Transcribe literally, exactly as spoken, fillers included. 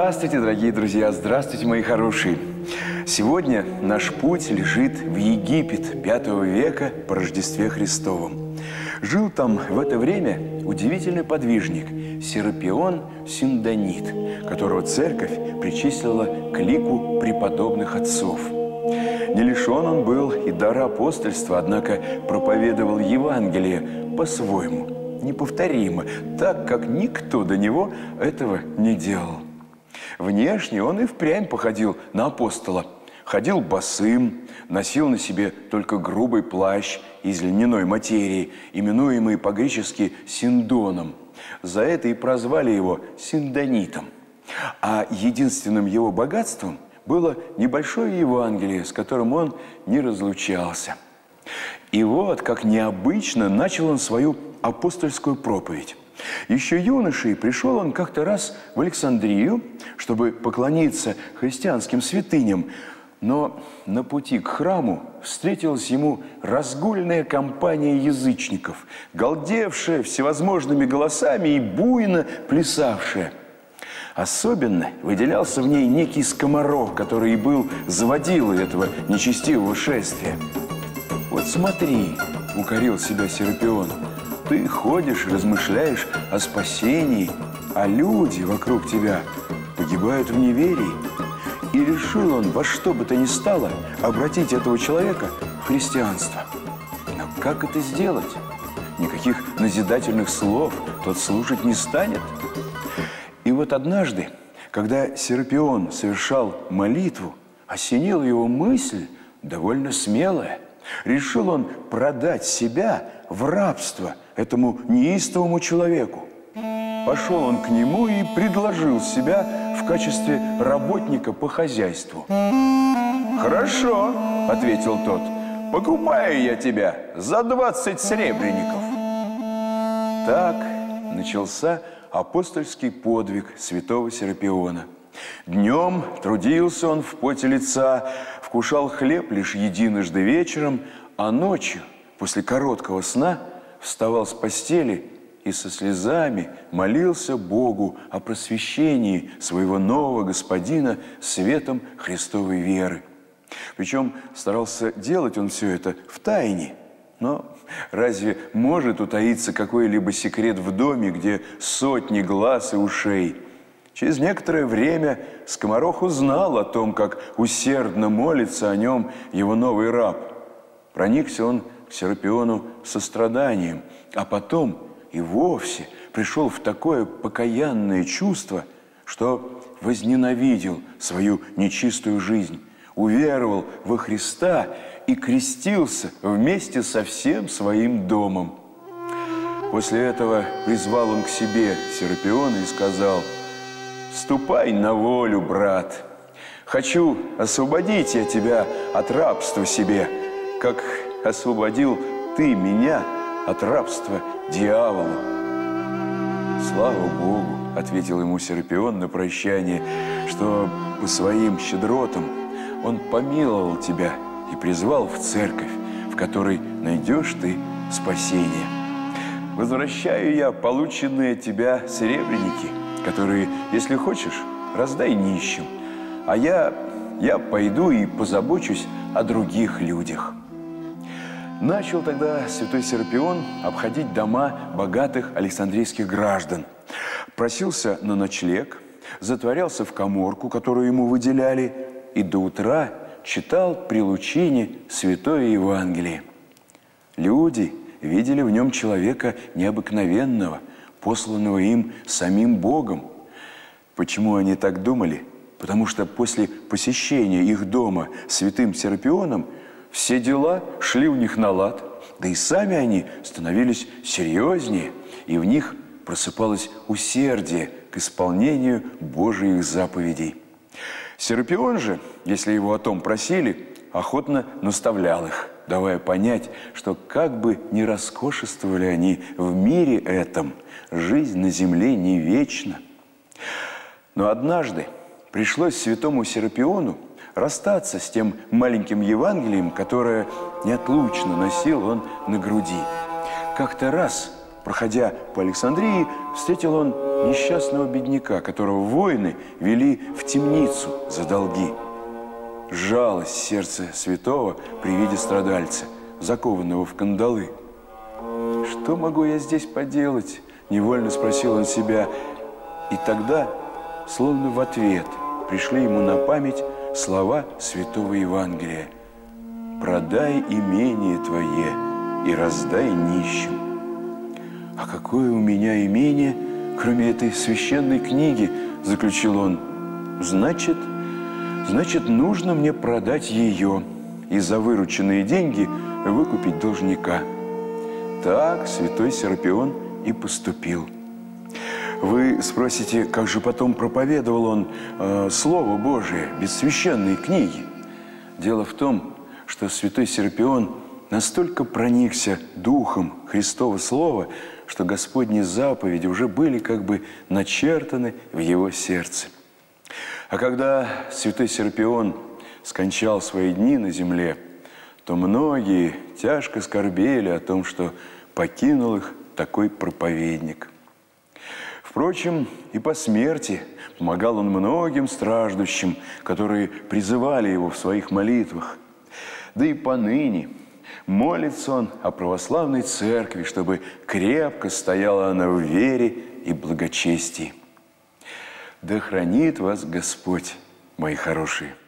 Здравствуйте, дорогие друзья! Здравствуйте, мои хорошие! Сегодня наш путь лежит в Египет пятого века по Рождестве Христовом. Жил там в это время удивительный подвижник Серапион Синдонит, которого церковь причислила к лику преподобных отцов. Не лишен он был и дара апостольства, однако проповедовал Евангелие по-своему, неповторимо, так как никто до него этого не делал. Внешне он и впрямь походил на апостола. Ходил босым, носил на себе только грубый плащ из льняной материи, именуемый по-гречески синдоном. За это и прозвали его синдонитом. А единственным его богатством было небольшое Евангелие, с которым он не разлучался. И вот, как необычно, начал он свою апостольскую проповедь. Еще юношей пришел он как-то раз в Александрию, чтобы поклониться христианским святыням, но на пути к храму встретилась ему разгульная компания язычников, галдевшая всевозможными голосами и буйно плясавшая. Особенно выделялся в ней некий скоморох, который и был заводилой этого нечестивого шествия. «Вот смотри», – укорил себя Серапион, – «ты ходишь, размышляешь о спасении, а люди вокруг тебя погибают в неверии». И решил он во что бы то ни стало обратить этого человека в христианство. Но как это сделать? Никаких назидательных слов тот слушать не станет. И вот однажды, когда Серапион совершал молитву, осенила его мысль довольно смелая. Решил он продать себя в рабство этому неистовому человеку. Пошел он к нему и предложил себя в качестве работника по хозяйству. «Хорошо», – ответил тот, – «покупаю я тебя за двадцать серебряников». Так начался апостольский подвиг святого Серапиона. Днем трудился он в поте лица, вкушал хлеб лишь единожды вечером, а ночью, после короткого сна, вставал с постели и со слезами молился Богу о просвещении своего нового господина светом Христовой веры. Причем старался делать он все это в тайне. Но разве может утаиться какой-либо секрет в доме, где сотни глаз и ушей? Через некоторое время скоморох узнал о том, как усердно молится о нем его новый раб. Проникся он к Серапиону состраданием, а потом и вовсе пришел в такое покаянное чувство, что возненавидел свою нечистую жизнь, уверовал во Христа и крестился вместе со всем своим домом. После этого призвал он к себе Серапиона и сказал: «Ступай на волю, брат. Хочу освободить я тебя от рабства себе, как освободил ты меня от рабства дьяволу». «Слава Богу», – ответил ему Серапион на прощание, «что по своим щедротам он помиловал тебя и призвал в церковь, в которой найдешь ты спасение. Возвращаю я полученные от тебя серебряники, которые, если хочешь, раздай нищим, а я, я пойду и позабочусь о других людях». Начал тогда святой Серапион обходить дома богатых александрийских граждан. Просился на ночлег, затворялся в каморку, которую ему выделяли, и до утра читал при лучине святое Евангелие. Люди видели в нем человека необыкновенного, посланного им самим Богом. Почему они так думали? Потому что после посещения их дома святым Серапионом все дела шли у них на лад, да и сами они становились серьезнее, и в них просыпалось усердие к исполнению Божьих заповедей. Серапион же, если его о том просили, охотно наставлял их, давая понять, что как бы ни роскошествовали они в мире этом, жизнь на земле не вечна. Но однажды пришлось святому Серапиону расстаться с тем маленьким Евангелием, которое неотлучно носил он на груди. Как-то раз проходя по Александрии, встретил он несчастного бедняка, которого воины вели в темницу за долги. Сжалось сердце святого при виде страдальца, закованного в кандалы. «Что могу я здесь поделать?» – невольно спросил он себя. И тогда, словно в ответ, пришли ему на память слова святого Евангелия: «Продай имение твое и раздай нищим». «А какое у меня имение, кроме этой священной книги?» – заключил он. «Значит, значит, нужно мне продать ее и за вырученные деньги выкупить должника». Так святой Серапион и поступил. Вы спросите, как же потом проповедовал он э, Слово Божие без священной книги? Дело в том, что святой Серапион настолько проникся духом Христова Слова, что Господни заповеди уже были как бы начертаны в его сердце. А когда святой Серапион скончал свои дни на земле, то многие тяжко скорбели о том, что покинул их такой проповедник. Впрочем, и по смерти помогал он многим страждущим, которые призывали его в своих молитвах. Да и поныне молится он о православной церкви, чтобы крепко стояла она в вере и благочестии. Да хранит вас Господь, мои хорошие!